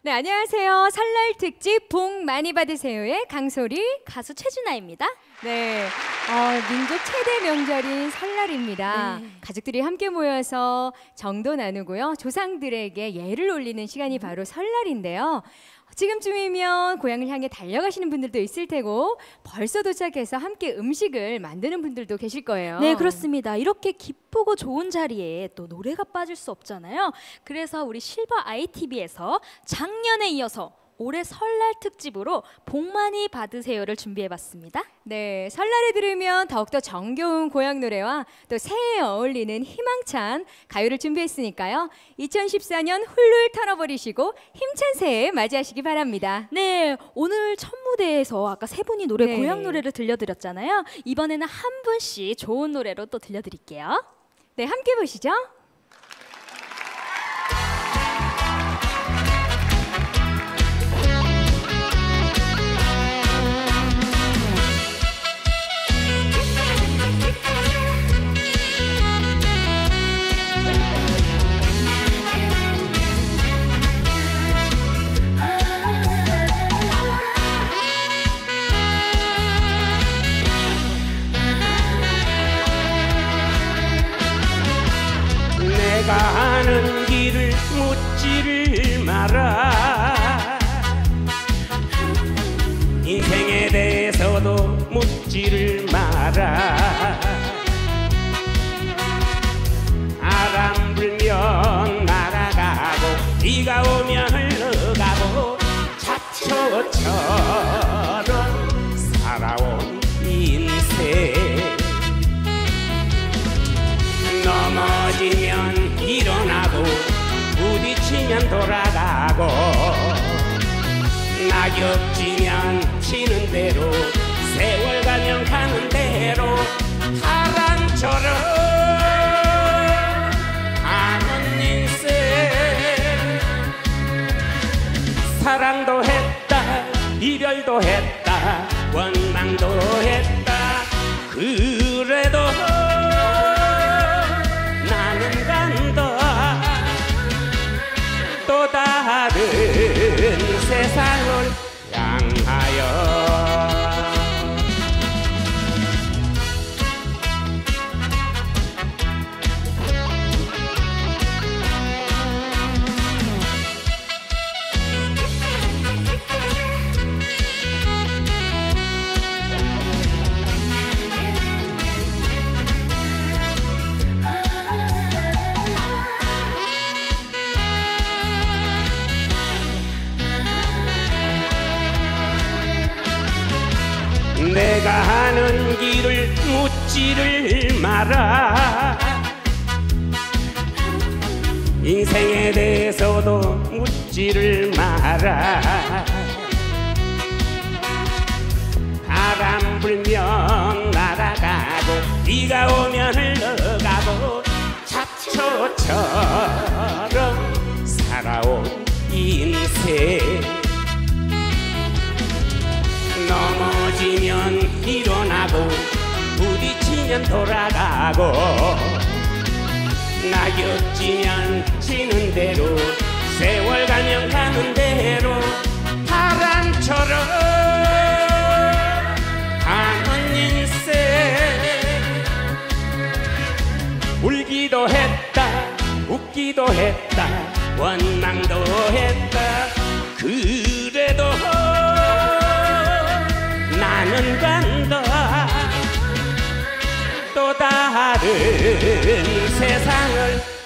네, 안녕하세요. 설날 특집 복 많이 받으세요의 강소리, 가수 최준아입니다. 네, 민족 최대 명절인 설날입니다. 네. 가족들이 함께 모여서 정도 나누고요. 조상들에게 예를 올리는 시간이 바로 설날인데요. 지금쯤이면 고향을 향해 달려가시는 분들도 있을 테고 벌써 도착해서 함께 음식을 만드는 분들도 계실 거예요. 네, 그렇습니다. 이렇게 기쁘고 좋은 자리에 또 노래가 빠질 수 없잖아요. 그래서 우리 실버 ITV에서 작년에 이어서 올해 설날 특집으로 복 많이 받으세요를 준비해봤습니다. 네, 설날에 들으면 더욱더 정겨운 고향 노래와 또 새해에 어울리는 희망찬 가요를 준비했으니까요. 2014년 훌훌 털어버리시고 힘찬 새해 맞이하시기 바랍니다. 네, 오늘 첫 무대에서 아까 세 분이 노래 네. 고향 노래를 들려드렸잖아요. 이번에는 한 분씩 좋은 노래로 또 들려드릴게요. 네, 함께 보시죠. 내가 아는 길을 묻지를 마라. 인생에 대해서도 묻지를 마라. 바람 불면 날아가고 비가 오면 흘러가고 잡초처럼 살아온 인생. 넘어지면 일어나고 부딪히면 돌아가고 낙엽 지면 치는 대로 세월 가면 가는 대로 바람처럼 가는 인생. 사랑도 했다 이별도 했다 원망도 했다. 그래도 또 다른 세상을 향하여. 내가 하는 길을 묻지를 마라. 인생에 대해서도 묻지를 마라. 바람 불면 날아가고 비가 오면 흘러가고 잡초처럼 살아온 인생. 넘어지면 일어나고 부딪히면 돌아가고 낙엽 지면 지는 대로 세월 가면 가는 대로 바람처럼 가는 인생. 울기도 했다 웃기도 했다 원망도 했다. 그래도 나는 간다 또 다른 세상을